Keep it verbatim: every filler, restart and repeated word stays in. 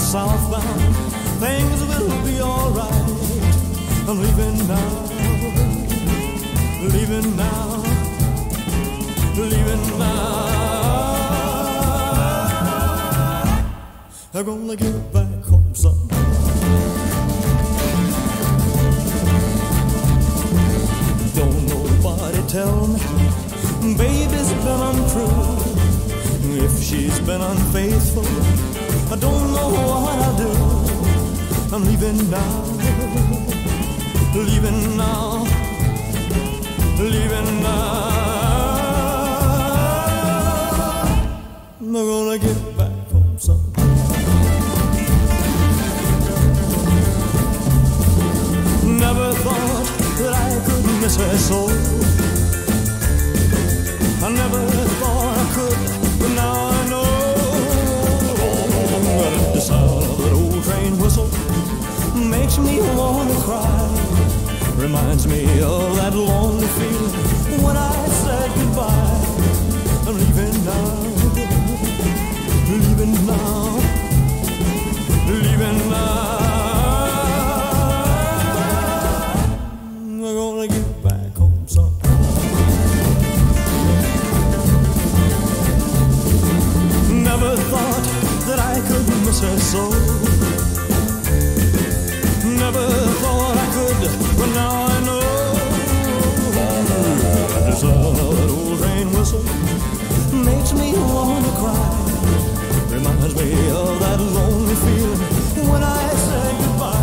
southbound, things will be alright. I'm leaving now, leaving now, leaving now. I'm gonna get back home someday. Don't nobody tell me baby's been untrue. If she's been unfaithful, I don't know what I'll do. I'm leaving now, leaving now, leaving now. I'm gonna get back home someday. Never thought that I could miss her so. I never thought I could, but now I know. The sound of that old train whistle makes me wanna cry. Reminds me of that lonely feeling when I said goodbye. I'm leaving now, leaving now, leaving now. I'm gonna get back home someday. Never thought that I could miss her so. Never thought I could, but now I know. The sound of that old train whistle makes me wanna cry. Reminds me of that lonely feeling when I said goodbye.